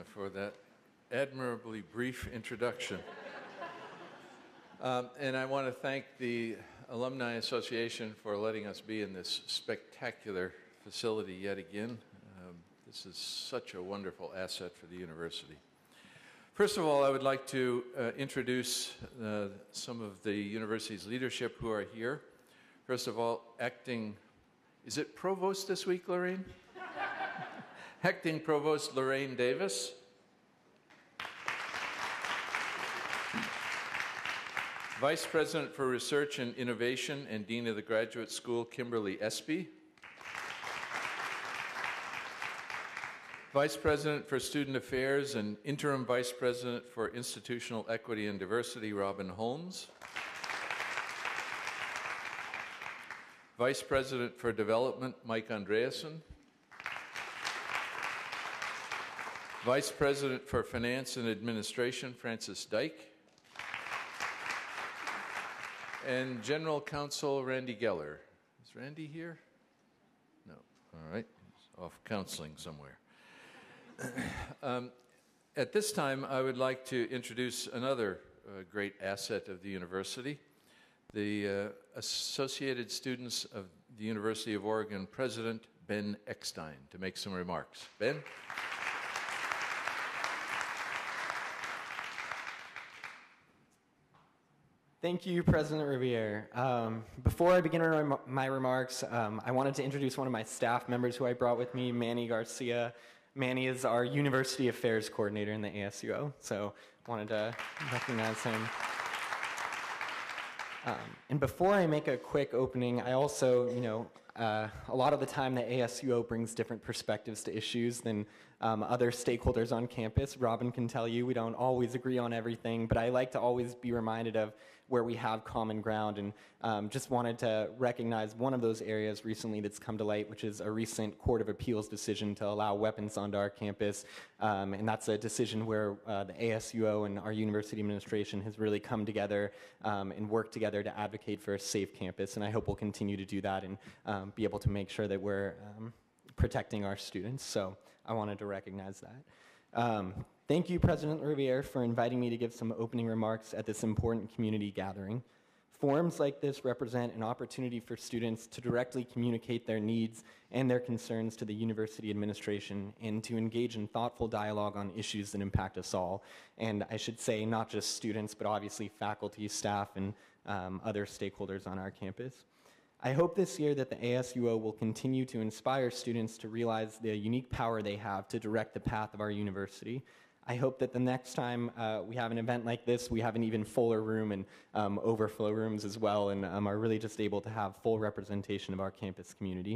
for that admirably brief introduction. And I want to thank the Alumni Association for letting us be in this spectacular facility yet again. This is such a wonderful asset for the university. First of all, I would like to introduce some of the university's leadership who are here. First of all, is it Provost this week, Lorraine? Acting Provost Lorraine Davis. Vice President for Research and Innovation and Dean of the Graduate School, Kimberly Espy. Vice President for Student Affairs and Interim Vice President for Institutional Equity and Diversity, Robin Holmes. Vice President for Development, Mike Andreasen. Vice President for Finance and Administration, Francis Dyke. And General Counsel, Randy Geller. Is Randy here? No. All right. He's off counseling somewhere. At this time, I would like to introduce another great asset of the university, the Associated Students of the University of Oregon President, Ben Eckstein, to make some remarks. Ben? Thank you, President Riviere. Before I begin my remarks, I wanted to introduce one of my staff members who I brought with me, Manny Garcia. Manny is our University Affairs Coordinator in the ASUO, so wanted to recognize him. And before I make a quick opening, I also, a lot of the time the ASUO brings different perspectives to issues than other stakeholders on campus. Robin can tell you we don't always agree on everything, but I like to always be reminded of where we have common ground, and just wanted to recognize one of those areas recently that's come to light, which is a recent Court of Appeals decision to allow weapons onto our campus, and that's a decision where the ASUO and our university administration has really come together and worked together to advocate for a safe campus, and I hope we'll continue to do that and be able to make sure that we're protecting our students, so I wanted to recognize that. Thank you, President Riviere, for inviting me to give some opening remarks at this important community gathering. Forums like this represent an opportunity for students to directly communicate their needs and their concerns to the university administration and to engage in thoughtful dialogue on issues that impact us all. And I should say not just students, but obviously faculty, staff, and other stakeholders on our campus. I hope this year that the ASUO will continue to inspire students to realize the unique power they have to direct the path of our university. I hope that the next time we have an event like this, we have an even fuller room and overflow rooms as well, and are really just able to have full representation of our campus community.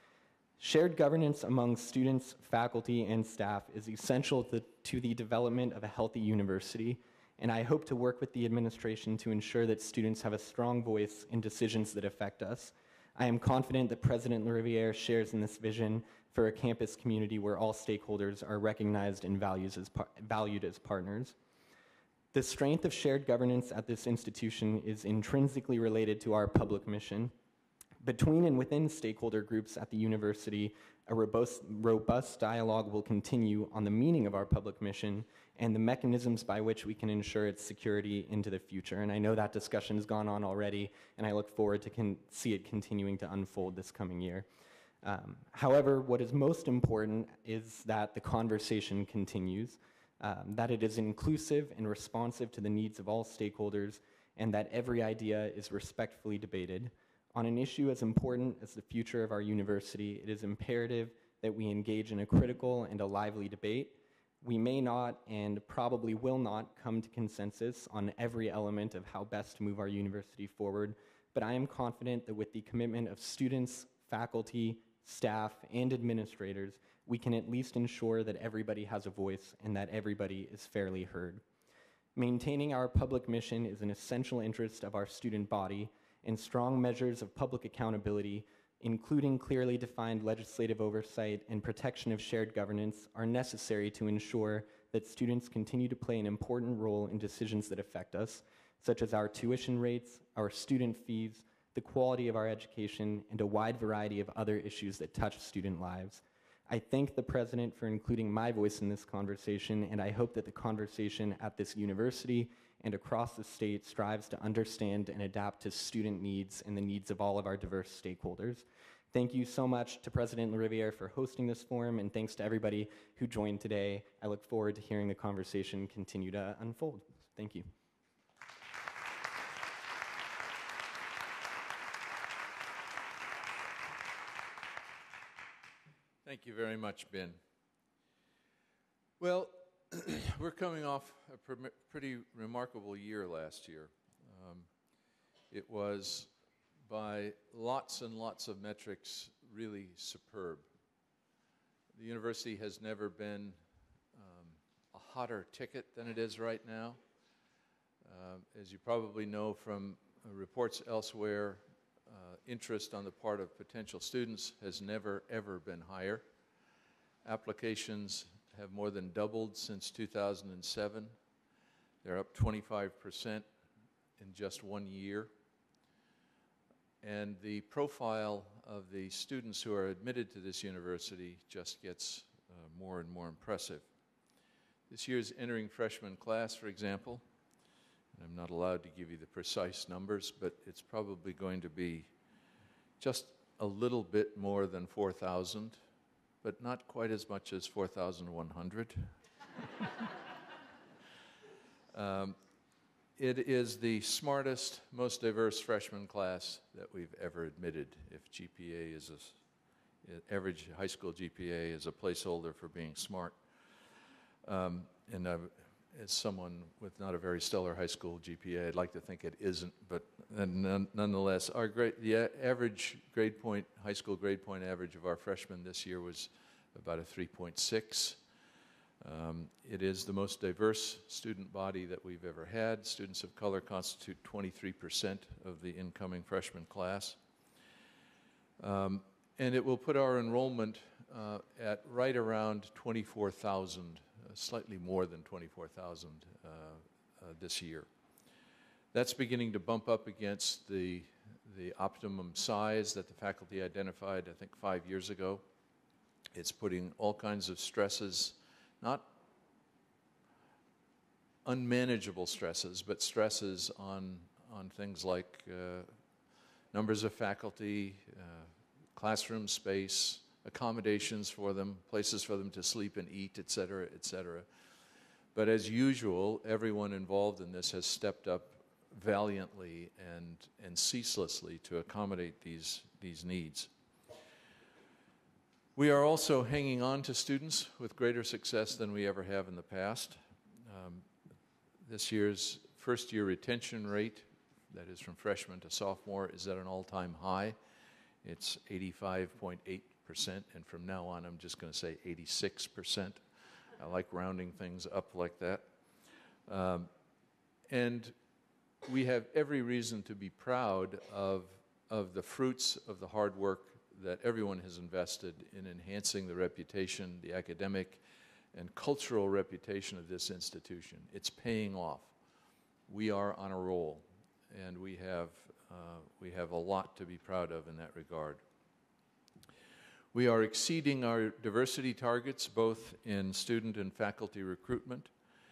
Shared governance among students, faculty, and staff is essential to the development of a healthy university, and I hope to work with the administration to ensure that students have a strong voice in decisions that affect us. I am confident that President Riviere shares in this vision for a campus community where all stakeholders are recognized and valued as partners. The strength of shared governance at this institution is intrinsically related to our public mission. Between and within stakeholder groups at the university, a robust dialogue will continue on the meaning of our public mission and the mechanisms by which we can ensure its security into the future. And I know that discussion has gone on already, and I look forward to see it continuing to unfold this coming year. However, what is most important is that the conversation continues, that it is inclusive and responsive to the needs of all stakeholders, and that every idea is respectfully debated. On an issue as important as the future of our university, it is imperative that we engage in a critical and a lively debate. We may not and probably will not come to consensus on every element of how best to move our university forward, but I am confident that with the commitment of students, faculty, staff, and administrators, we can at least ensure that everybody has a voice and that everybody is fairly heard. Maintaining our public mission is an essential interest of our student body, and strong measures of public accountability, including clearly defined legislative oversight and protection of shared governance, are necessary to ensure that students continue to play an important role in decisions that affect us, such as our tuition rates, our student fees, the quality of our education, and a wide variety of other issues that touch student lives. I thank the president for including my voice in this conversation, and I hope that the conversation at this university and across the state strives to understand and adapt to student needs and the needs of all of our diverse stakeholders. Thank you so much to President LaRiviere for hosting this forum, and thanks to everybody who joined today. I look forward to hearing the conversation continue to unfold. Thank you. Thank you very much, Ben. Well, we're coming off a pretty remarkable year last year. It was, by lots and lots of metrics, really superb. The university has never been a hotter ticket than it is right now. As you probably know from reports elsewhere, interest on the part of potential students has never, ever been higher. Applications have more than doubled since 2007. They're up 25% in just 1 year. And the profile of the students who are admitted to this university just gets more and more impressive. This year's entering freshman class, for example, and I'm not allowed to give you the precise numbers, but it's probably going to be just a little bit more than 4,000, but not quite as much as 4,100. It is the smartest, most diverse freshman class that we've ever admitted, if GPA is average high school GPA is a placeholder for being smart. And as someone with not a very stellar high school GPA, I'd like to think it isn't, but nonetheless, the average grade point, high school grade point average of our freshmen this year was about a 3.6. It is the most diverse student body that we've ever had. Students of color constitute 23% of the incoming freshman class. And it will put our enrollment at right around 24,000, slightly more than 24,000 this year. That's beginning to bump up against the optimum size that the faculty identified, I think, 5 years ago. It's putting all kinds of stresses, not unmanageable stresses, but stresses on things like numbers of faculty, classroom space, accommodations for them, places for them to sleep and eat, et cetera, et cetera. But as usual, everyone involved in this has stepped up valiantly and ceaselessly to accommodate these needs. We are also hanging on to students with greater success than we ever have in the past. This year's first-year retention rate, that is from freshman to sophomore, is at an all-time high. It's 85.8%, and from now on I'm just going to say 86%. I like rounding things up like that. And we have every reason to be proud of the fruits of the hard work that everyone has invested in enhancing the reputation, the academic and cultural reputation of this institution. It's paying off. We are on a roll, and we have a lot to be proud of in that regard. We are exceeding our diversity targets, both in student and faculty recruitment.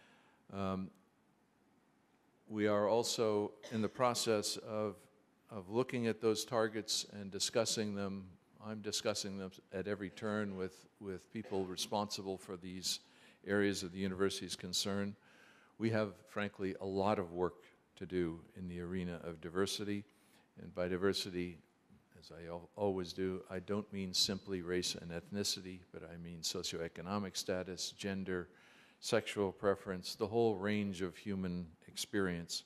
We are also in the process of looking at those targets and discussing them. I'm discussing them at every turn with people responsible for these areas of the university's concern. We have, frankly, a lot of work to do in the arena of diversity. And by diversity, as I always do, I don't mean simply race and ethnicity, but I mean socioeconomic status, gender, sexual preference, the whole range of human experience.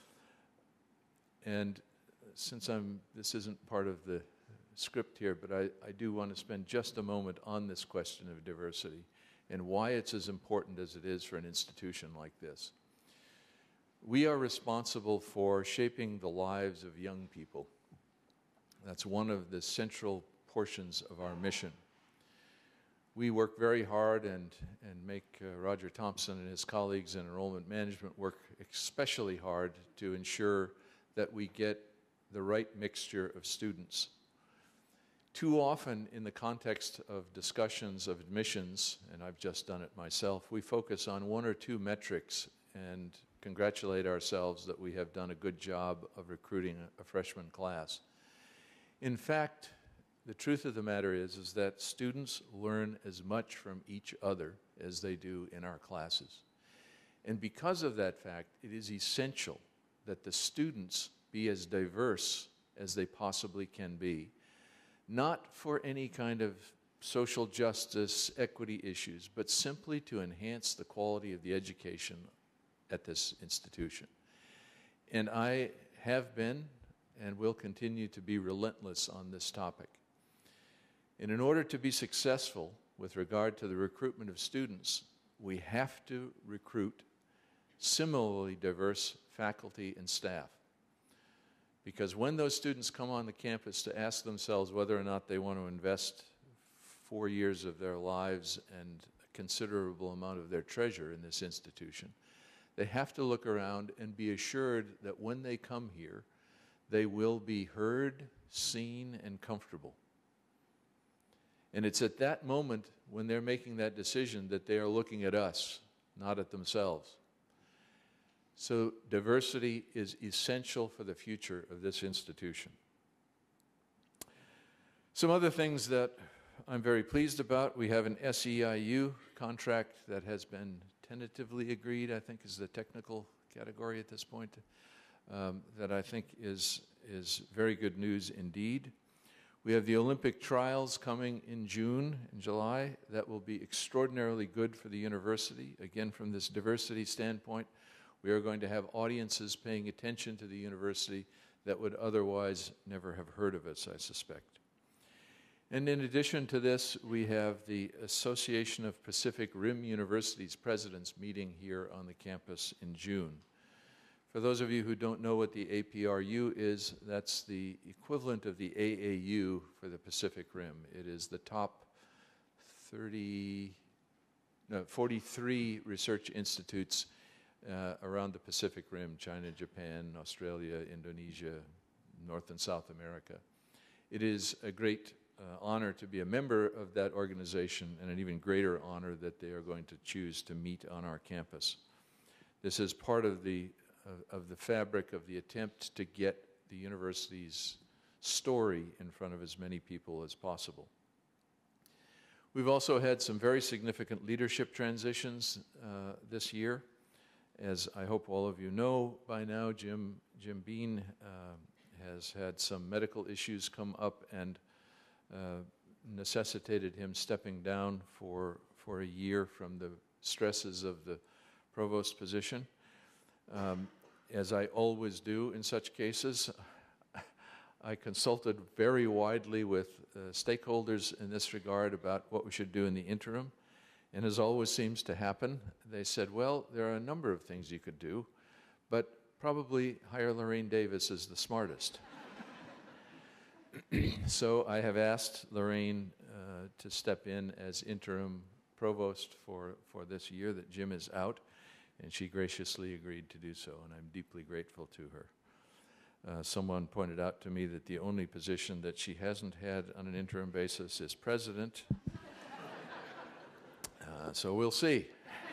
And since this isn't part of the script here, but I do want to spend just a moment on this question of diversity and why it's as important as it is for an institution like this. We are responsible for shaping the lives of young people. That's one of the central portions of our mission. We work very hard and make Roger Thompson and his colleagues in enrollment management work especially hard to ensure that we get the right mixture of students. Too often in the context of discussions of admissions, and I've just done it myself, we focus on one or two metrics and congratulate ourselves that we have done a good job of recruiting a freshman class. In fact, the truth of the matter is that students learn as much from each other as they do in our classes. And because of that fact, it is essential that the students be as diverse as they possibly can be, not for any kind of social justice, equity issues, but simply to enhance the quality of the education at this institution. And I have been and will continue to be relentless on this topic. And in order to be successful with regard to the recruitment of students, we have to recruit similarly diverse faculty and staff. Because when those students come on the campus to ask themselves whether or not they want to invest 4 years of their lives and a considerable amount of their treasure in this institution, they have to look around and be assured that when they come here, they will be heard, seen, and comfortable. And it's at that moment when they're making that decision that they are looking at us, not at themselves. So diversity is essential for the future of this institution. Some other things that I'm very pleased about: we have an SEIU contract that has been tentatively agreed, I think is the technical category at this point, that I think is very good news indeed. We have the Olympic trials coming in June and July. That will be extraordinarily good for the university. Again, from this diversity standpoint, we are going to have audiences paying attention to the university that would otherwise never have heard of us, I suspect. And in addition to this, we have the Association of Pacific Rim Universities presidents meeting here on the campus in June. For those of you who don't know what the APRU is, that's the equivalent of the AAU for the Pacific Rim. It is the top 43 research institutes around the Pacific Rim: China, Japan, Australia, Indonesia, North and South America. It is a great honor to be a member of that organization, and an even greater honor that they are going to choose to meet on our campus. This is part of the fabric of the attempt to get the university's story in front of as many people as possible. We've also had some very significant leadership transitions this year. As I hope all of you know by now, Jim Bean has had some medical issues come up and necessitated him stepping down for a year from the stresses of the provost position. As I always do in such cases, I consulted very widely with stakeholders in this regard about what we should do in the interim. And as always seems to happen, they said, well, there are a number of things you could do, but probably hire Lorraine Davis as the smartest. So I have asked Lorraine to step in as interim provost for this year that Jim is out, and she graciously agreed to do so, and I'm deeply grateful to her. Someone pointed out to me that the only position that she hasn't had on an interim basis is president. So we'll see.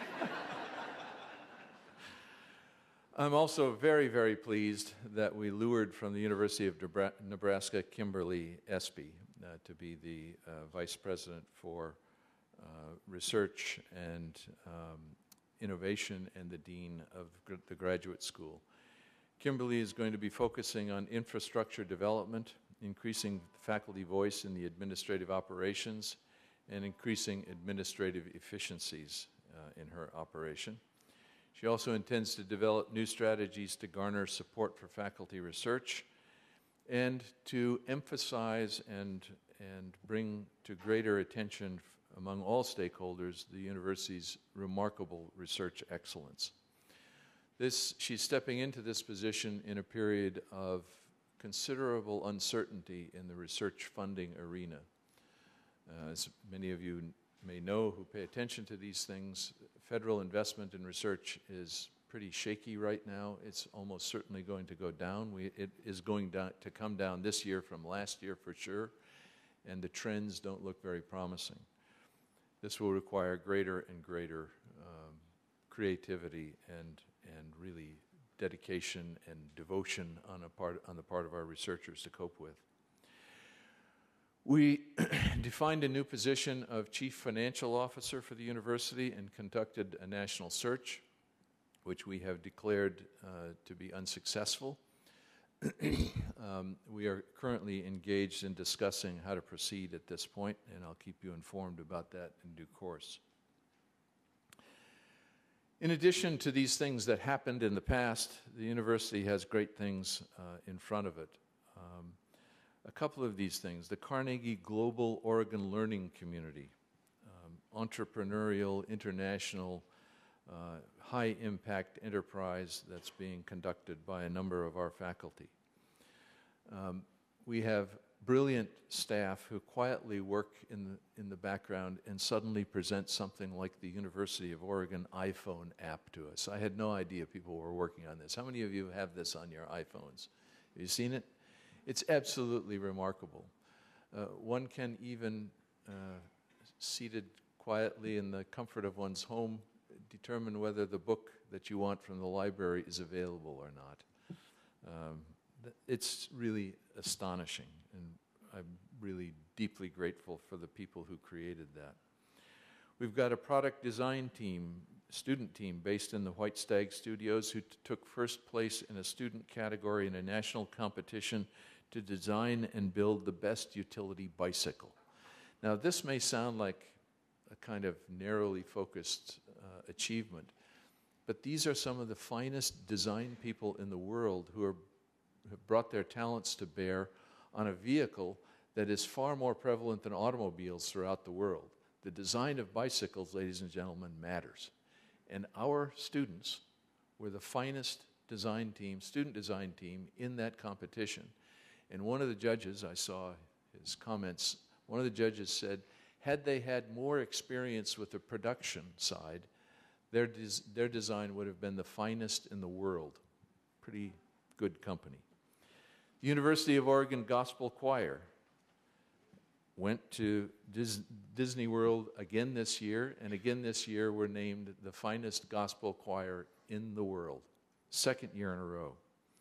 I'm also very, very pleased that we lured from the University of Nebraska Kimberly Espy to be the Vice President for Research and Innovation and the Dean of the Graduate School. Kimberly is going to be focusing on infrastructure development, increasing faculty voice in the administrative operations, and increasing administrative efficiencies in her operation. She also intends to develop new strategies to garner support for faculty research and to emphasize and bring to greater attention among all stakeholders the university's remarkable research excellence. She's stepping into this position in a period of considerable uncertainty in the research funding arena. As many of you may know who pay attention to these things, federal investment in research is pretty shaky right now. It's almost certainly going to go down. It is going to come down this year from last year for sure, and the trends don't look very promising. This will require greater and greater creativity and really dedication and devotion on the part of our researchers to cope with. We defined a new position of Chief Financial Officer for the university and conducted a national search, which we have declared to be unsuccessful. We are currently engaged in discussing how to proceed at this point, and I'll keep you informed about that in due course. In addition to these things that happened in the past, the university has great things in front of it. A couple of these things: the Carnegie Global Oregon Learning Community, entrepreneurial, international, high-impact enterprise that's being conducted by a number of our faculty. We have brilliant staff who quietly work in the background and suddenly present something like the University of Oregon iPhone app to us. I had no idea people were working on this. How many of you have this on your iPhones? Have you seen it? It's absolutely remarkable. One can even, seated quietly in the comfort of one's home, determine whether the book that you want from the library is available or not. It's really astonishing, and I'm really deeply grateful for the people who created that. We've got a product design team, student team, based in the White Stag Studios, who took first place in a student category in a national competition to design and build the best utility bicycle. Now, this may sound like a kind of narrowly focused achievement, but these are some of the finest design people in the world who have brought their talents to bear on a vehicle that is far more prevalent than automobiles throughout the world. The design of bicycles, ladies and gentlemen, matters. And our students were the finest design team, student design team in that competition. And one of the judges, I saw his comments, one of the judges said, had they had more experience with the production side, their design would have been the finest in the world. Pretty good company. The University of Oregon Gospel Choir went to Disney World again this year, and again this year were named the finest gospel choir in the world, second year in a row.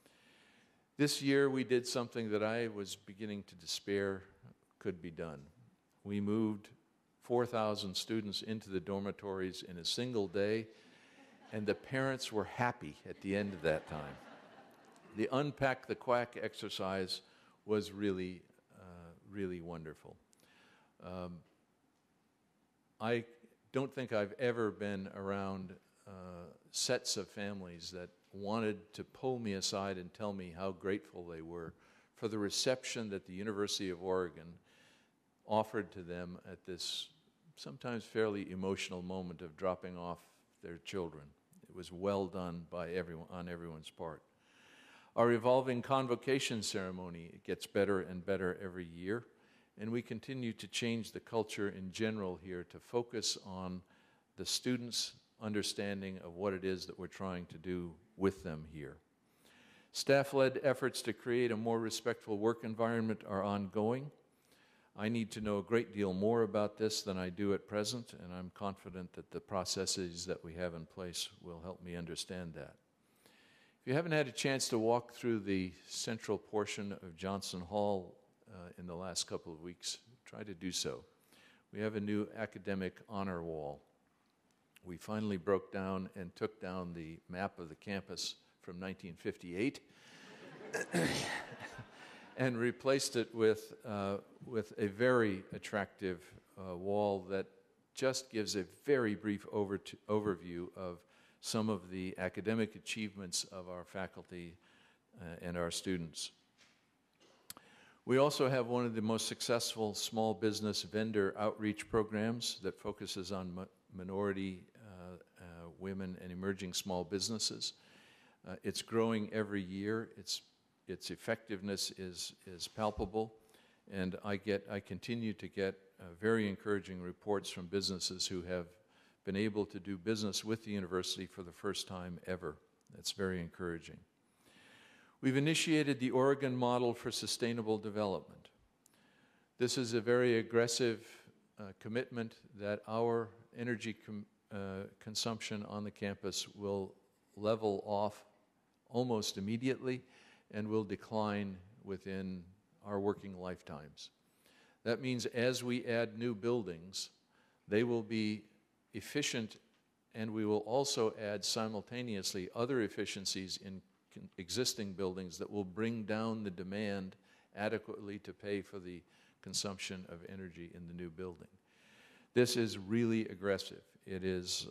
This year we did something that I was beginning to despair could be done. We moved 4,000 students into the dormitories in a single day, and the parents were happy at the end of that time. The Unpack the Quack exercise was really, really wonderful. I don't think I've ever been around sets of families that wanted to pull me aside and tell me how grateful they were for the reception that the University of Oregon offered to them at this sometimes fairly emotional moment of dropping off their children. It was well done by everyone, on everyone's part. Our evolving convocation ceremony gets better and better every year, and we continue to change the culture in general here to focus on the students' understanding of what it is that we're trying to do with them here. Staff-led efforts to create a more respectful work environment are ongoing. I need to know a great deal more about this than I do at present, and I'm confident that the processes that we have in place will help me understand that. If you haven't had a chance to walk through the central portion of Johnson Hall in the last couple of weeks, try to do so. We have a new academic honor wall. We finally broke down and took down the map of the campus from 1958 and replaced it with a very attractive wall that just gives a very brief overview of some of the academic achievements of our faculty and our students. We also have one of the most successful small business vendor outreach programs that focuses on minority, women, and emerging small businesses. It's growing every year. Its effectiveness is palpable, and I continue to get very encouraging reports from businesses who have been able to do business with the university for the first time ever. That's very encouraging. We've initiated the Oregon Model for Sustainable Development. This is a very aggressive commitment that our energy consumption on the campus will level off almost immediately and will decline within our working lifetimes. That means as we add new buildings, they will be efficient, and we will also add simultaneously other efficiencies in existing buildings that will bring down the demand adequately to pay for the consumption of energy in the new building. This is really aggressive. It is,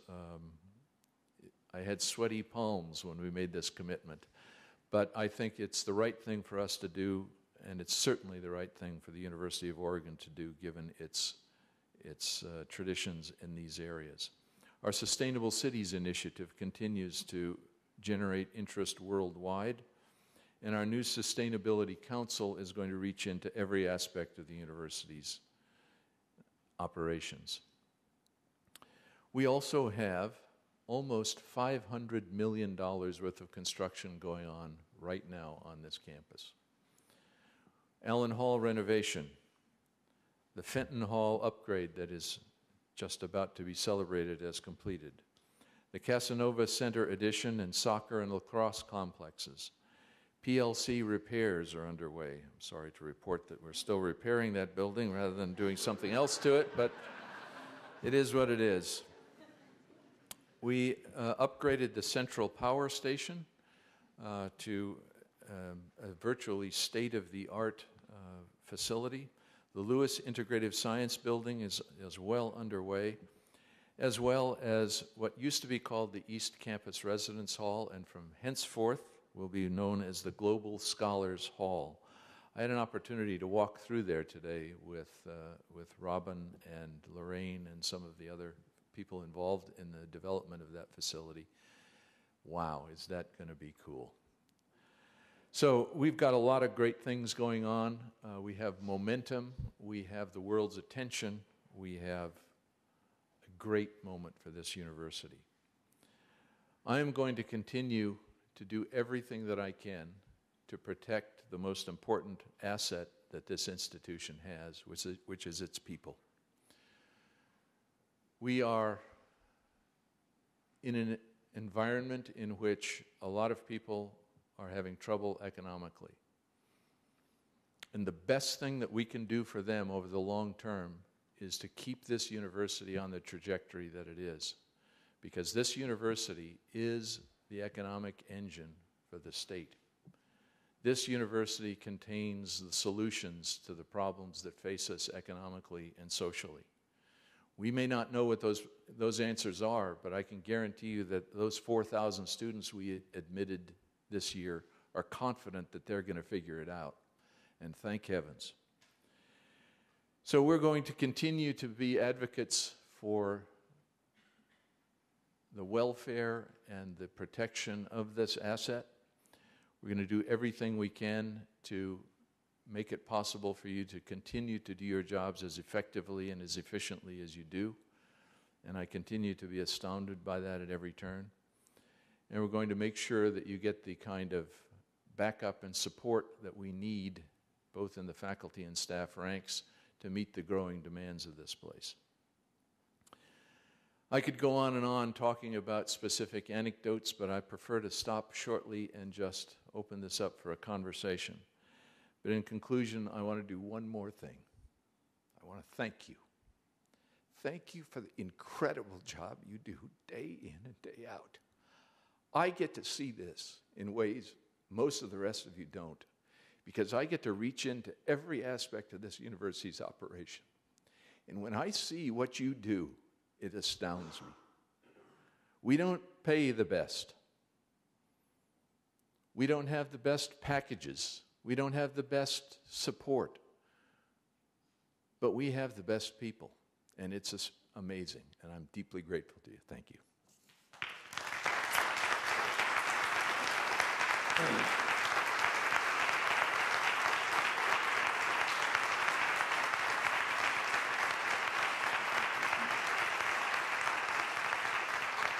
I had sweaty palms when we made this commitment, but I think it's the right thing for us to do, and it's certainly the right thing for the University of Oregon to do given its traditions in these areas. Our Sustainable Cities Initiative continues to generate interest worldwide, and our new Sustainability Council is going to reach into every aspect of the university's operations. We also have almost $500 million worth of construction going on right now on this campus. Allen Hall renovation, the Fenton Hall upgrade that is just about to be celebrated as completed, the Casanova Center addition and soccer and lacrosse complexes. PLC repairs are underway. I'm sorry to report that we're still repairing that building rather than doing something else to it, but it is what it is. We upgraded the Central Power Station to a virtually state-of-the-art facility. The Lewis Integrative Science Building is well underway, as well as what used to be called the East Campus Residence Hall, and from henceforth will be known as the Global Scholars Hall. I had an opportunity to walk through there today with Robin and Lorraine and some of the other people involved in the development of that facility. Wow, is that going to be cool. So we've got a lot of great things going on. We have momentum. We have the world's attention. We have a great moment for this university. I am going to continue to do everything that I can to protect the most important asset that this institution has, which is its people. We are in an environment in which a lot of people are having trouble economically. And the best thing that we can do for them over the long term is to keep this university on the trajectory that it is, because this university is the economic engine for the state. This university contains the solutions to the problems that face us economically and socially. We may not know what those answers are, but I can guarantee you that those 4,000 students we admitted this year are confident that they're going to figure it out, and thank heavens. So we're going to continue to be advocates for the welfare and the protection of this asset. We're going to do everything we can to make it possible for you to continue to do your jobs as effectively and as efficiently as you do, and I continue to be astounded by that at every turn. And we're going to make sure that you get the kind of backup and support that we need, both in the faculty and staff ranks, to meet the growing demands of this place. I could go on talking about specific anecdotes, but I prefer to stop shortly and just open this up for a conversation. But in conclusion, I want to do one more thing. I want to thank you. Thank you for the incredible job you do day in and day out. I get to see this in ways most of the rest of you don't, because I get to reach into every aspect of this university's operation. And when I see what you do, it astounds me. We don't pay the best. We don't have the best packages. We don't have the best support. But we have the best people, and it's amazing, and I'm deeply grateful to you. Thank you.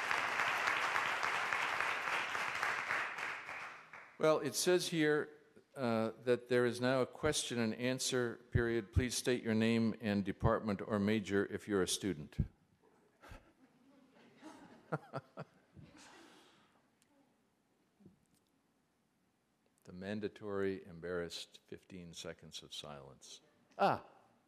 Well, it says here that there is now a question and answer period. Please state your name and department or major if you're a student. The mandatory, embarrassed 15 seconds of silence. Ah.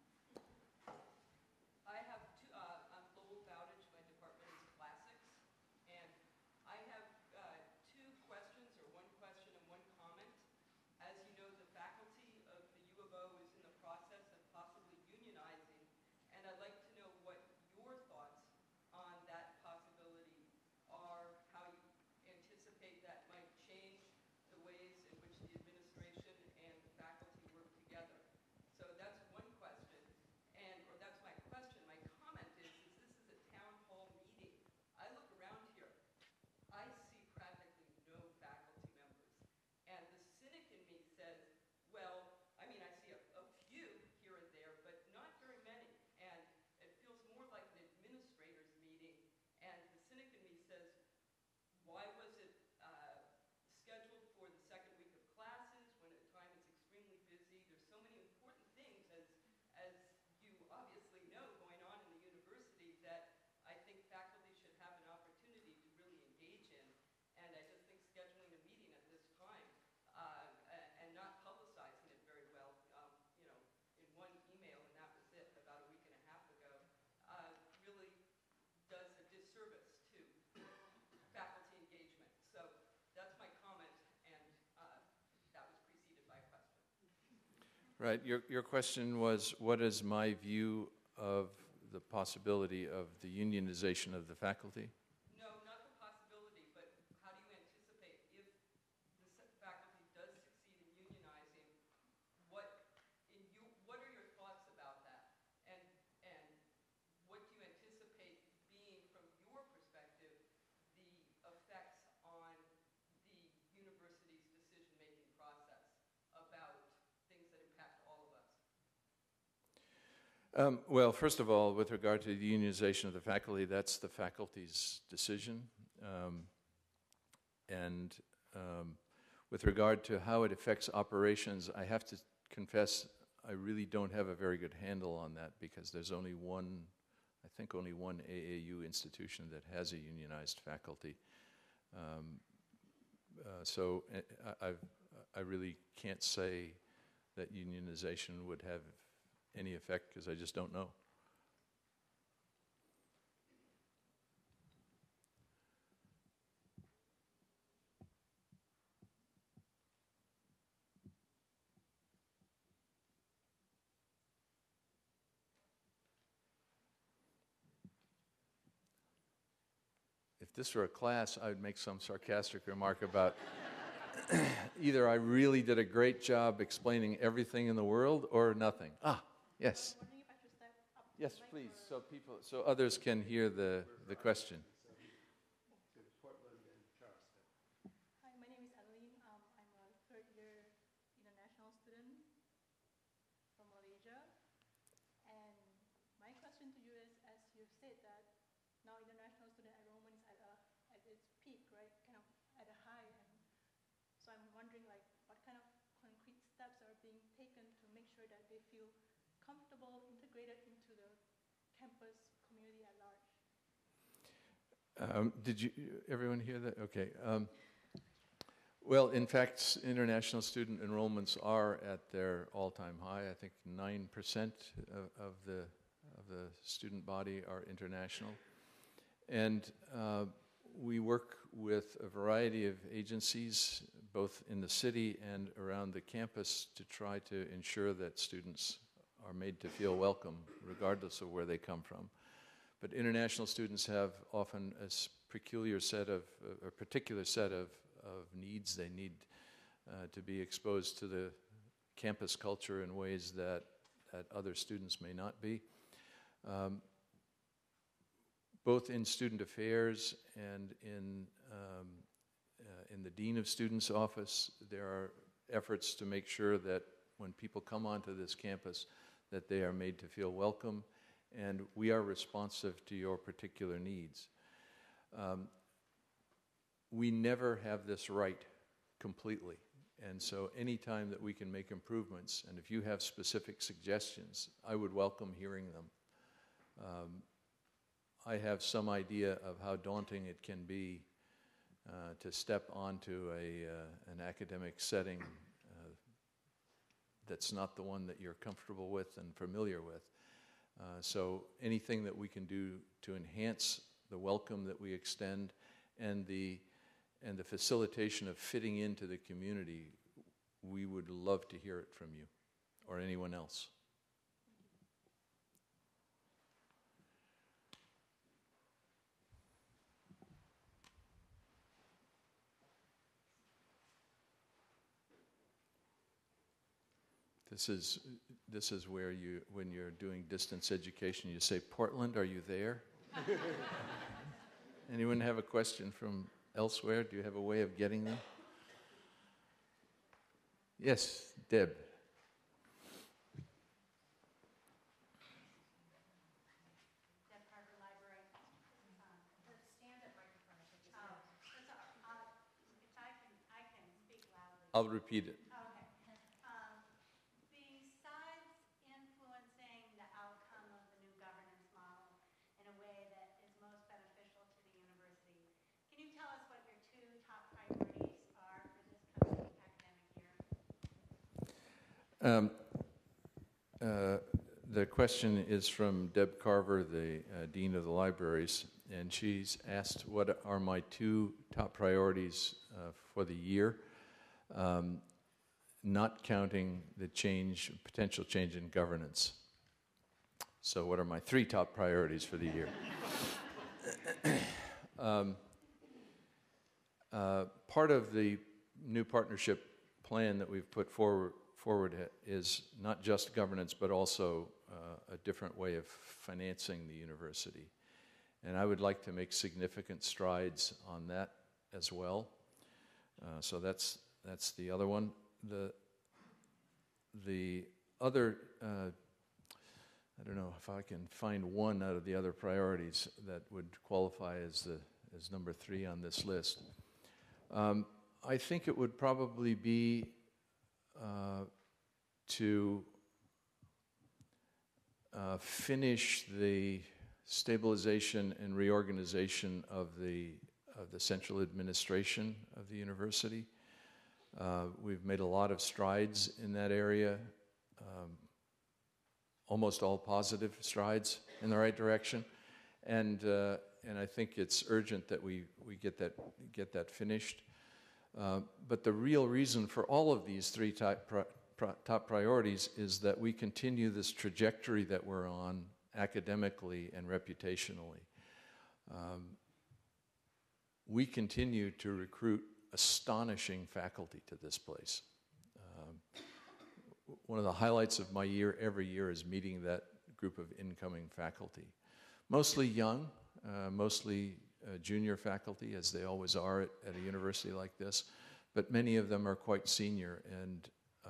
Right. Your question was, what is my view of the possibility of the unionization of the faculty? No, not the possibility, but how do you anticipate if the faculty does succeed in unionizing? What are your thoughts about that? And what do you anticipate being, from your perspective, the effects on the university's decision-making process about things that impact all of us? Well, first of all, with regard to the unionization of the faculty, that's the faculty's decision. And with regard to how it affects operations, I have to confess I really don't have a very good handle on that, because there's only one, I think only one AAU institution that has a unionized faculty. So I really can't say that unionization would have any effect, because I just don't know. If this were a class, I would make some sarcastic remark about either I really did a great job explaining everything in the world or nothing. Ah, yes. I'm wondering if I should step up to Yes, the mic, please, or- so others can hear the question. Hi, my name is Adeline. I'm a third-year international student from Malaysia. And my question to you is, as you've said that now international student enrollment is at its peak, right? Kind of at a high. And so I'm wondering, like, what kind of concrete steps are being taken to make sure that they feel comfortable, integrated into the campus community at large? Did everyone hear that? Okay. Well, in fact, international student enrollments are at their all-time high. I think 9% of the student body are international. And we work with a variety of agencies, both in the city and around the campus, to try to ensure that students are made to feel welcome, regardless of where they come from. But international students have often a particular set of needs. They need to be exposed to the campus culture in ways that other students may not be. Both in student affairs and in the Dean of Students' office, there are efforts to make sure that when people come onto this campus, that they are made to feel welcome, and we are responsive to your particular needs. We never have this right completely, And so anytime that we can make improvements, and if you have specific suggestions, I would welcome hearing them. I have some idea of how daunting it can be to step onto an academic setting that's not the one that you're comfortable with and familiar with. So anything that we can do to enhance the welcome that we extend and the facilitation of fitting into the community, we would love to hear it from you or anyone else. This is where you, when you're doing distance education, you say, "Portland, are you there?" Anyone have a question from elsewhere? Do you have a way of getting them? Yes, Deb. Deb Carver Library. The stand-up microphone. If I can speak loudly. I'll repeat it. Okay. Besides influencing the outcome of the new governance model in a way that is most beneficial to the university, can you tell us what your two top priorities are for this coming academic year? The question is from Deb Carver, the Dean of the Libraries, and she's asked what are my two top priorities for the year, not counting the potential change in governance. So what are my three top priorities for the year? Part of the new partnership plan that we've put forward is not just governance, but also a different way of financing the university. And I would like to make significant strides on that as well. So that's the other one. The other, I don't know if I can find one out of the other priorities that would qualify as number 3 on this list. I think it would probably be to finish the stabilization and reorganization of the central administration of the university. We've made a lot of strides in that area, almost all positive strides in the right direction, and I think it's urgent that we get that finished. But the real reason for all of these three top priorities is that we continue this trajectory that we're on academically and reputationally. We continue to recruit astonishing faculty to this place. One of the highlights of my year every year is meeting that group of incoming faculty. Mostly young, mostly junior faculty, as they always are at a university like this, but many of them are quite senior, and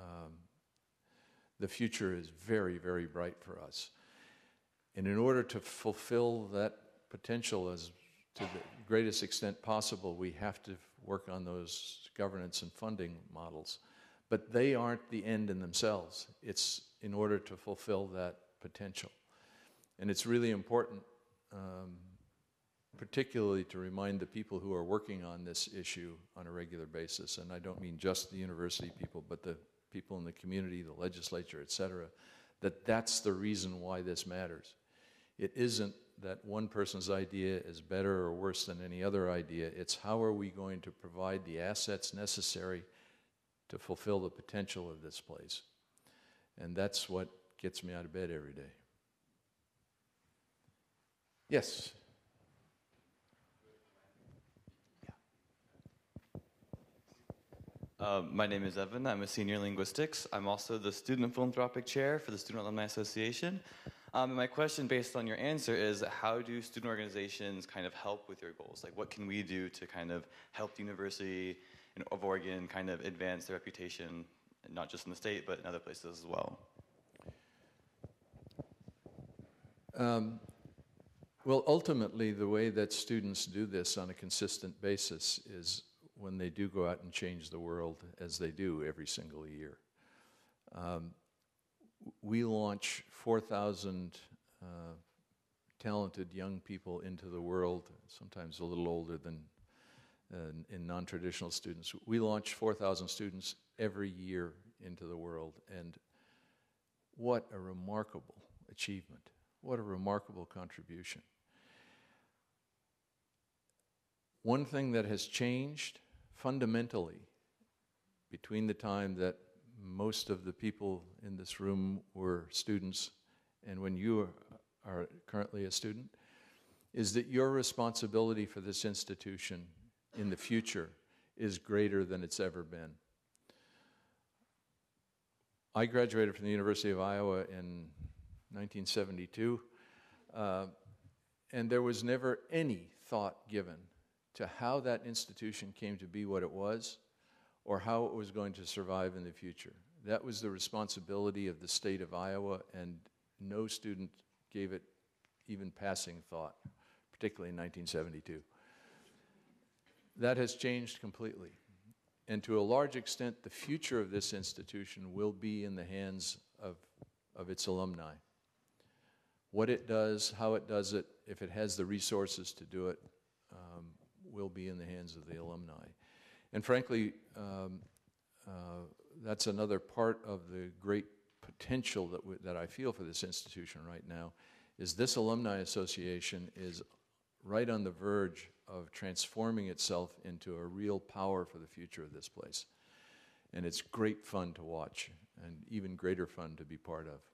the future is very, very bright for us. And in order to fulfill that potential to the greatest extent possible, we have to work on those governance and funding models. But they aren't the end in themselves. It's in order to fulfill that potential. And it's really important, particularly to remind the people who are working on this issue on a regular basis, and I don't mean just the university people, but the people in the community, the legislature, etc., that's the reason why this matters. It isn't that one person's idea is better or worse than any other idea. It's how are we going to provide the assets necessary to fulfill the potential of this place. And that's what gets me out of bed every day. Yes? My name is Evan. I'm a senior in linguistics. I'm also the Student and Philanthropic Chair for the Student Alumni Association. And my question based on your answer is, how do student organizations kind of help with your goals? Like, what can we do to kind of help the University of Oregon kind of advance their reputation, not just in the state, but in other places as well? Well, ultimately, the way that students do this on a consistent basis is when they do go out and change the world, as they do every single year. We launch 4,000 talented young people into the world, sometimes a little older than in non-traditional students. We launch 4,000 students every year into the world, and what a remarkable achievement. What a remarkable contribution. One thing that has changed fundamentally between the time that most of the people in this room were students and when you are currently a student is that your responsibility for this institution in the future is greater than it's ever been. I graduated from the University of Iowa in 1972, and there was never any thought given to how that institution came to be what it was or how it was going to survive in the future. That was the responsibility of the state of Iowa, and no student gave it even passing thought, particularly in 1972. That has changed completely. And to a large extent, the future of this institution will be in the hands of its alumni. What it does, how it does it, if it has the resources to do it, will be in the hands of the alumni. And frankly, that's another part of the great potential that I feel for this institution right now, is this alumni association is right on the verge of transforming itself into a real power for the future of this place. And it's great fun to watch, and even greater fun to be part of.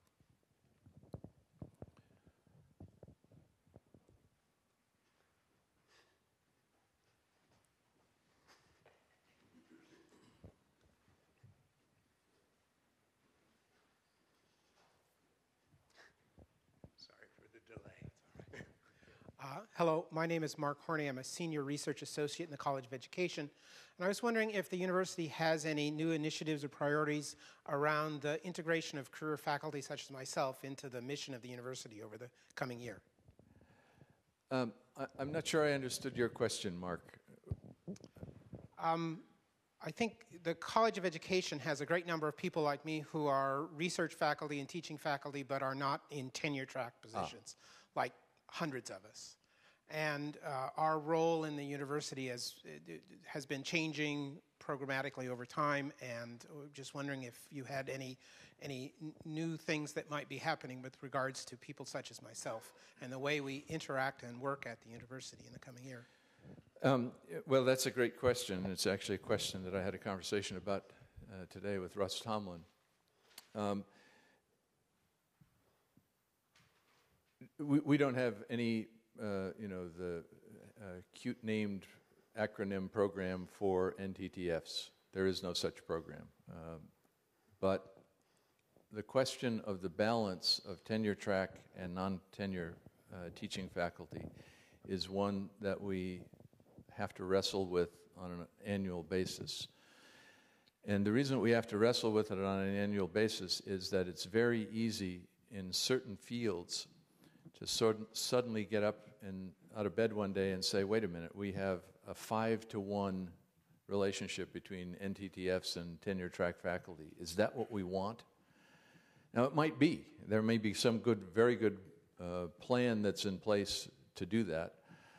Hello, my name is Mark Horney. I'm a senior research associate in the College of Education. And I was wondering if the university has any new initiatives or priorities around the integration of career faculty such as myself into the mission of the university over the coming year. I'm not sure I understood your question, Mark. I think the College of Education has a great number of people like me who are research faculty and teaching faculty but are not in tenure track positions, like hundreds of us. And our role in the university has been changing programmatically over time, and just wondering if you had any new things that might be happening with regards to people such as myself and the way we interact and work at the university in the coming year. Well, that's a great question. It's actually a question that I had a conversation about today with Russ Tomlin. We don't have any, the cute named acronym program for NTTFs. There is no such program. But the question of the balance of tenure track and non-tenure teaching faculty is one that we have to wrestle with on an annual basis. And the reason we have to wrestle with it on an annual basis is that it's very easy in certain fields to suddenly get up and out of bed one day and say, wait a minute, we have a 5-to-1 relationship between NTTFs and tenure track faculty. Is that what we want? Now, it might be. There may be some good, very good plan that's in place to do that.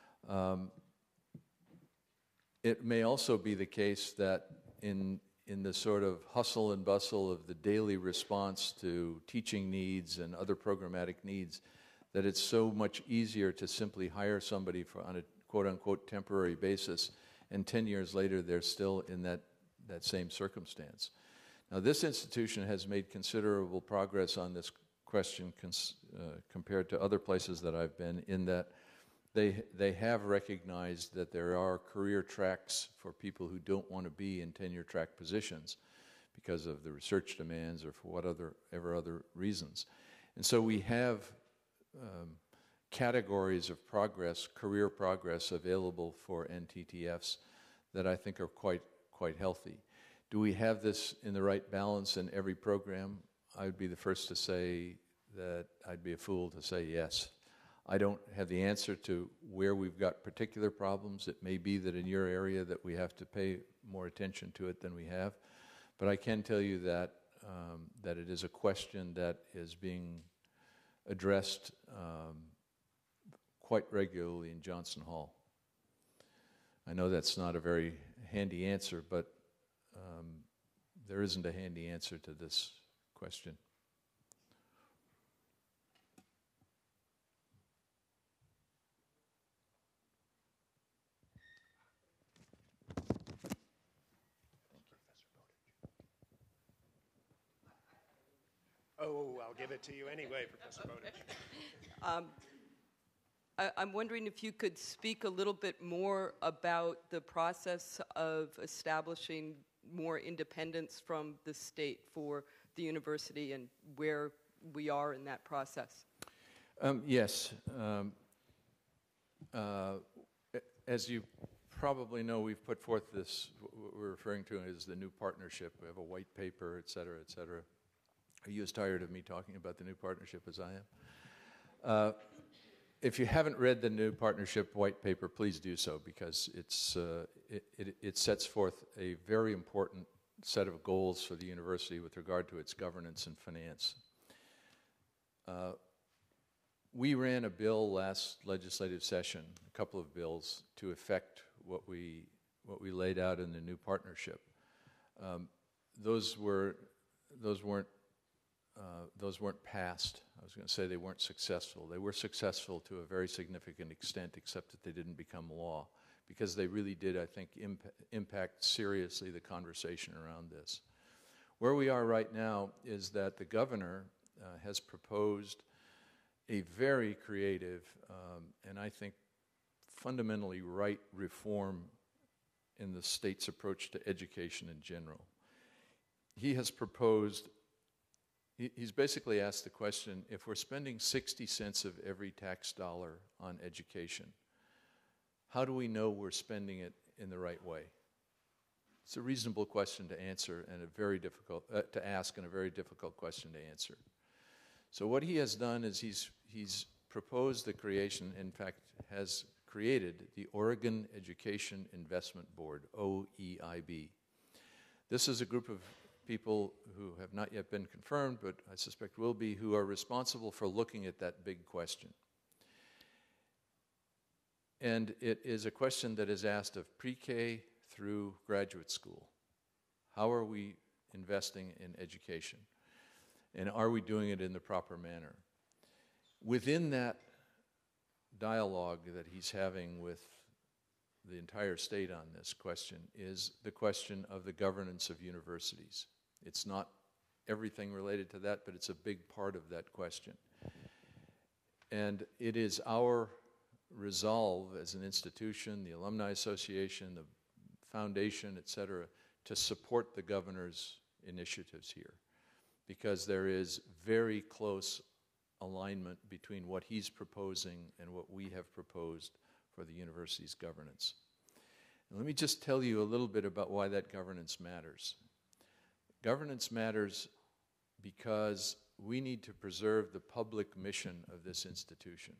It may also be the case that in the sort of hustle and bustle of the daily response to teaching needs and other programmatic needs, that it's so much easier to simply hire somebody on a quote-unquote temporary basis, and 10 years later they're still in that same circumstance. Now, this institution has made considerable progress on this question compared to other places that I've been, in that they have recognized that there are career tracks for people who don't want to be in tenure track positions because of the research demands or for whatever other reasons. And so we have categories of progress, career progress available for NTTFs that I think are quite healthy. Do we have this in the right balance in every program? I would be the first to say that I'd be a fool to say yes. I don't have the answer to where we've got particular problems. It may be that in your area that we have to pay more attention to it than we have. But I can tell you that that it is a question that is being addressed quite regularly in Johnson Hall. I know that's not a very handy answer, but there isn't a handy answer to this question. Oh, I'll give it to you anyway, Professor Bowditch. I'm wondering if you could speak a little bit more about the process of establishing more independence from the state for the university and where we are in that process. Yes. As you probably know, we've put forth this, what we're referring to as the new partnership. We have a white paper, et cetera, et cetera. Are you as tired of me talking about the new partnership as I am? If you haven't read the new partnership white paper, please do so, because it sets forth a very important set of goals for the university with regard to its governance and finance. We ran a bill last legislative session, a couple of bills, to effect what we laid out in the new partnership. Those weren't passed. I was going to say they weren't successful. They were successful to a very significant extent, except that they didn't become law, because they really did, I think, impact seriously the conversation around this. Where we are right now is that the governor has proposed a very creative and I think fundamentally right reform in the state's approach to education in general. He has proposed, he's basically asked the question, if we're spending 60 cents of every tax dollar on education, how do we know we're spending it in the right way? It's a reasonable question to answer and a very difficult to ask, and a very difficult question to answer. So what he has done is he's proposed the creation, in fact, has created the Oregon Education Investment Board, OEIB. This is a group of people who have not yet been confirmed, but I suspect will be, who are responsible for looking at that big question. And it is a question that is asked of pre-K through graduate school. How are we investing in education? And are we doing it in the proper manner? Within that dialogue that he's having with the entire state on this question is the question of the governance of universities. It's not everything related to that, but it's a big part of that question. And it is our resolve as an institution, the Alumni Association, the foundation, et cetera, to support the governor's initiatives here, because there is very close alignment between what he's proposing and what we have proposed for the university's governance. And let me just tell you a little bit about why that governance matters. Governance matters because we need to preserve the public mission of this institution.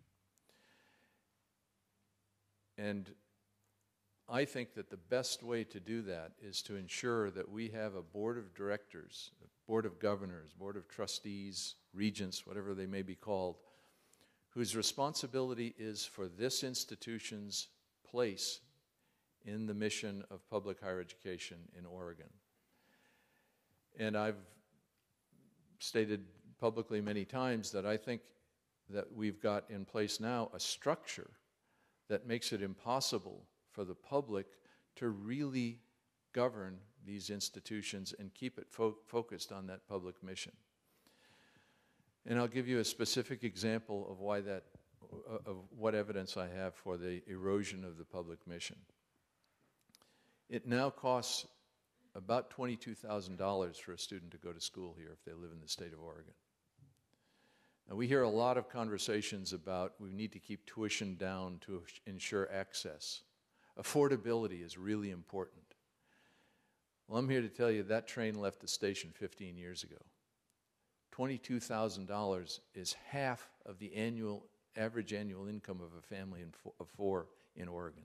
And I think that the best way to do that is to ensure that we have a board of directors, a board of governors, board of trustees, regents, whatever they may be called, whose responsibility is for this institution's place in the mission of public higher education in Oregon. And I've stated publicly many times that I think that we've got in place now a structure that makes it impossible for the public to really govern these institutions and keep it focused on that public mission. And I'll give you a specific example of why that, of what evidence I have for the erosion of the public mission. It now costs about $22,000 for a student to go to school here if they live in the state of Oregon. Now, we hear a lot of conversations about we need to keep tuition down to ensure access. Affordability is really important. Well, I'm here to tell you that train left the station 15 years ago. $22,000 is half of the annual average annual income of a family of four in Oregon.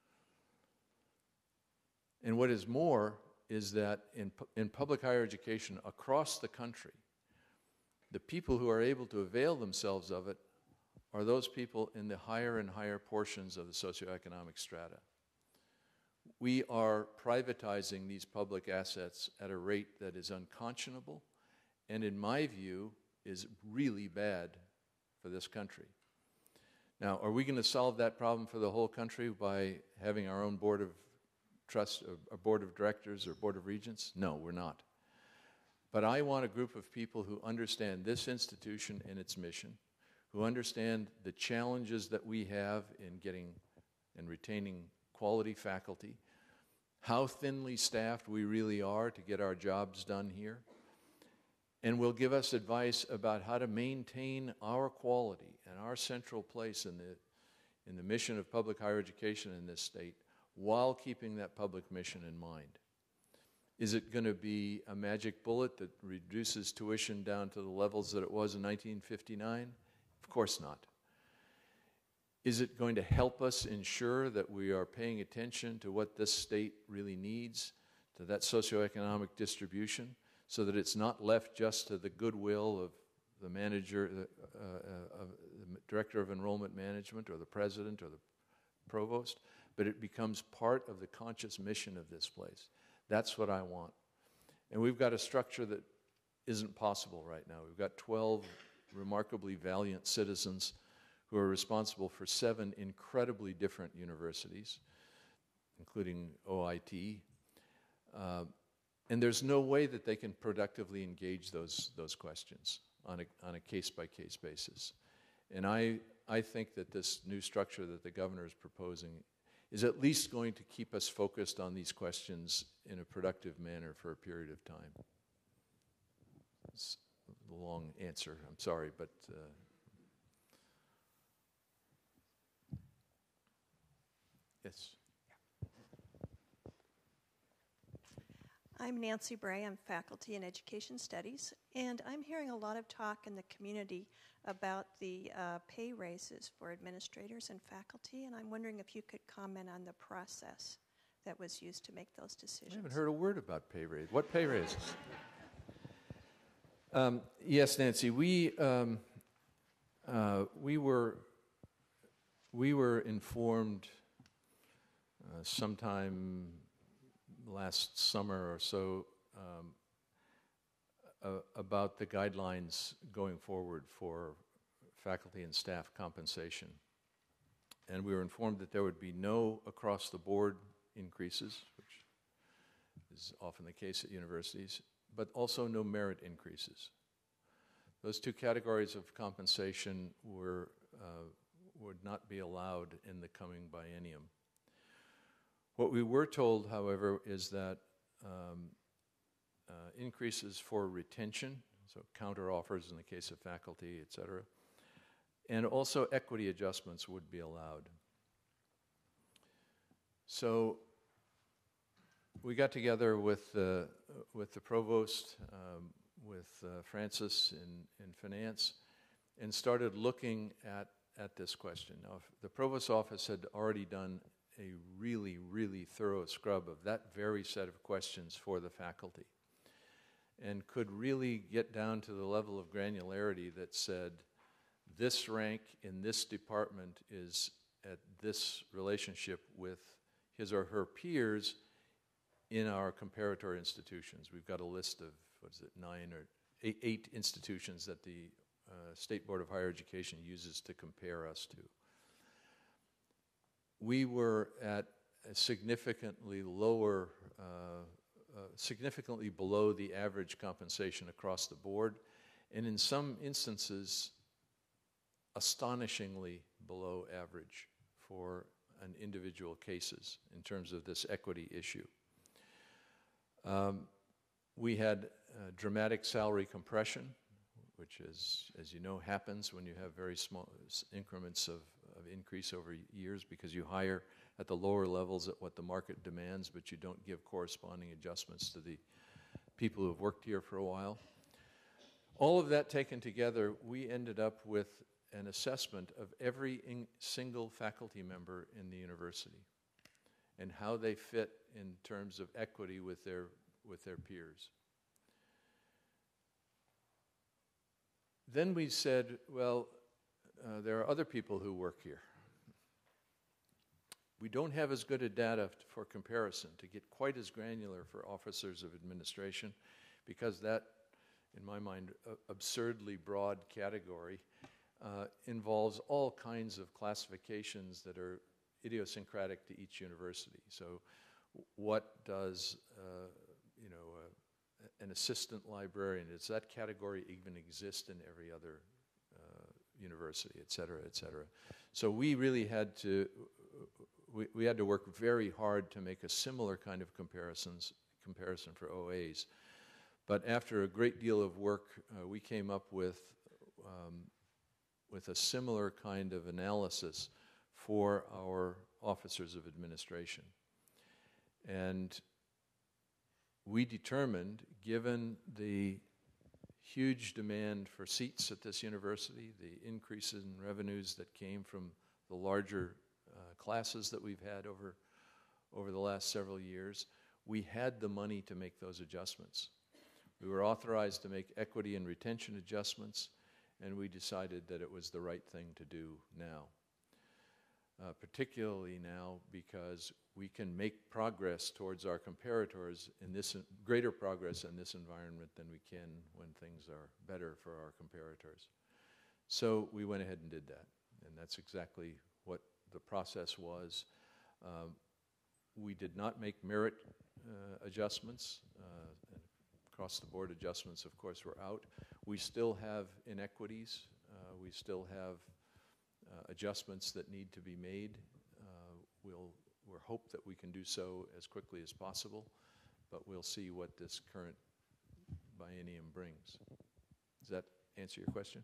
And what is more is that in public higher education across the country, the people who are able to avail themselves of it are those people in the higher and higher portions of the socioeconomic strata. We are privatizing these public assets at a rate that is unconscionable and, in my view, is really bad for this country. Now, are we going to solve that problem for the whole country by having our own board of trust, a board of directors or board of regents? No, we're not. But I want a group of people who understand this institution and its mission, who understand the challenges that we have in getting and retaining quality faculty, how thinly staffed we really are to get our jobs done here, and will give us advice about how to maintain our quality and our central place in the mission of public higher education in this state while keeping that public mission in mind. Is it going to be a magic bullet that reduces tuition down to the levels that it was in 1959? Of course not. Is it going to help us ensure that we are paying attention to what this state really needs, to that socioeconomic distribution, so that it's not left just to the goodwill of the manager, of the director of enrollment management, or the president, or the provost, but it becomes part of the conscious mission of this place? That's what I want. And we've got a structure that isn't possible right now. We've got 12 remarkably valiant citizens who are responsible for 7 incredibly different universities, including OIT. And there's no way that they can productively engage those questions on a case-by-case basis. And I think that this new structure that the governor is proposing is at least going to keep us focused on these questions in a productive manner for a period of time. It's a long answer, I'm sorry, but yes. I'm Nancy Bray. I'm faculty in education studies, and I'm hearing a lot of talk in the community about the pay raises for administrators and faculty, and I'm wondering if you could comment on the process that was used to make those decisions. I haven't heard a word about pay raise. What pay raises? Yes, Nancy, we were informed sometime last summer or so about the guidelines going forward for faculty and staff compensation. And we were informed that there would be no across-the-board increases, which is often the case at universities, but also no merit increases. Those two categories of compensation would not be allowed in the coming biennium. What we were told, however, is that increases for retention, so counter offers in the case of faculty, et cetera, and also equity adjustments would be allowed. So we got together with the provost, with Francis in finance, and started looking at this question. Now, the provost's office had already done a really, really thorough scrub of that very set of questions for the faculty, and could really get down to the level of granularity that said, this rank in this department is at this relationship with his or her peers in our comparator institutions. We've got a list of, 8 institutions that the State Board of Higher Education uses to compare us to. We were at a significantly lower, significantly below the average compensation across the board, and in some instances, astonishingly below average for an individual cases in terms of this equity issue. We had dramatic salary compression, which is, as you know, happens when you have very small increments of increase over years because you hire at the lower levels at what the market demands, but you don't give corresponding adjustments to the people who have worked here for a while. All of that taken together, we ended up with an assessment of every single faculty member in the university and how they fit in terms of equity with their peers. Then we said, well, there are other people who work here. We don't have as good a data for comparison to get quite as granular for officers of administration, because that, in my mind, absurdly broad category involves all kinds of classifications that are idiosyncratic to each university. So what does, an assistant librarian, does that category even exist in every other university, et cetera, et cetera. So we really had to, we had to work very hard to make a similar kind of comparison for OAs. But after a great deal of work, we came up with a similar kind of analysis for our officers of administration. And we determined, given the huge demand for seats at this university, the increase in revenues that came from the larger classes that we've had over the last several years, we had the money to make those adjustments. We were authorized to make equity and retention adjustments, and we decided that it was the right thing to do now. Particularly now because we can make progress towards our comparators in this, greater progress in this environment than we can when things are better for our comparators. So we went ahead and did that, and that's exactly what the process was. We did not make merit adjustments. Across the board adjustments, of course, were out. We still have inequities. We still have adjustments that need to be made. We'll hope that we can do so as quickly as possible, but we'll see what this current biennium brings. Does that answer your question?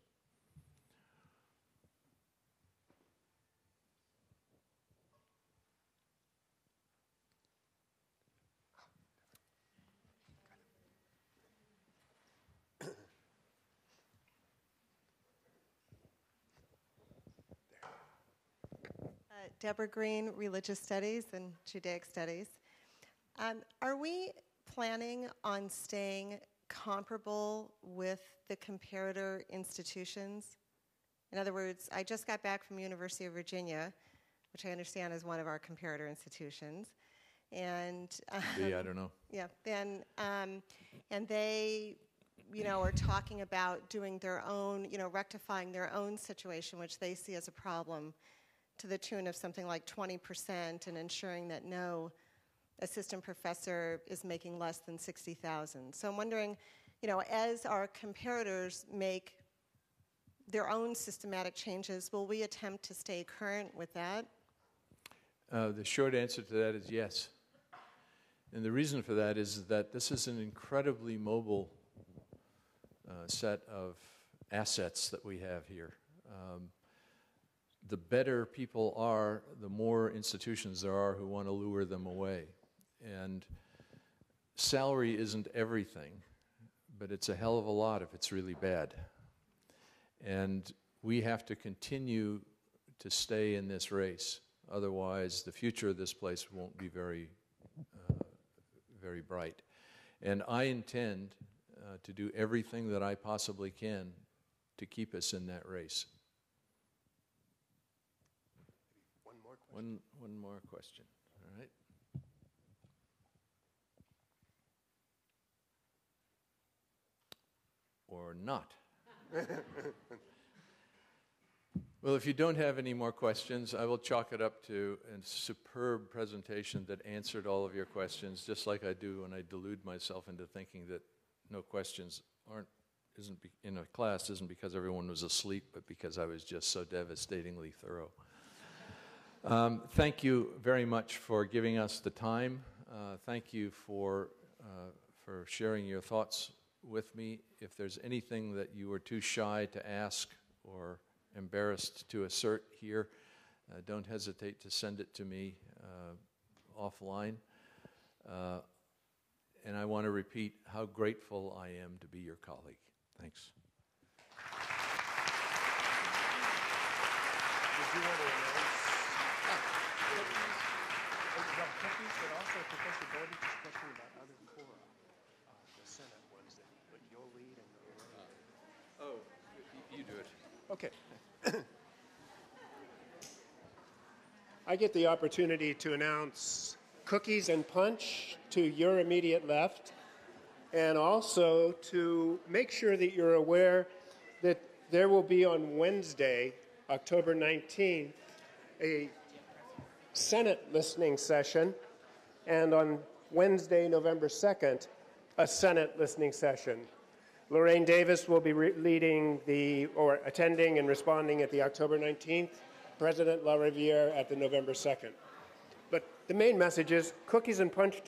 Deborah Green, Religious Studies and Judaic Studies. Are we planning on staying comparable with the comparator institutions? In other words, I just got back from University of Virginia, which I understand is one of our comparator institutions. And I don't know. Yeah, then and they, are talking about doing their own, rectifying their own situation, which they see as a problem, to the tune of something like 20%, and ensuring that no assistant professor is making less than $60,000. So I'm wondering, as our comparators make their own systematic changes, will we attempt to stay current with that? The short answer to that is yes. And the reason for that is that this is an incredibly mobile set of assets that we have here. The better people are, the more institutions there are who want to lure them away. And salary isn't everything, but it's a hell of a lot if it's really bad. And we have to continue to stay in this race. Otherwise, the future of this place won't be very bright. And I intend to do everything that I possibly can to keep us in that race. One more question, all right? Or not. Well, if you don't have any more questions, I will chalk it up to a superb presentation that answered all of your questions, just like I do when I delude myself into thinking that no questions isn't in a class isn't because everyone was asleep, but because I was just so devastatingly thorough. Thank you very much for giving us the time. Thank you for sharing your thoughts with me. If there's anything that you were too shy to ask or embarrassed to assert here, don't hesitate to send it to me offline. And I want to repeat how grateful I am to be your colleague. Thanks. you want to announce cookies, but also Professor Bowden is talking about other four, the Senate ones that you'll lead and Oh, you do it. Okay. I get the opportunity to announce cookies and punch to your immediate left, and also to make sure that you're aware that there will be on Wednesday, October 19th, a Senate listening session, and on Wednesday, November 2nd, a Senate listening session. Lorraine Davis will be attending and responding at the October 19th, President LaRiviere at the November 2nd. But the main message is cookies and punch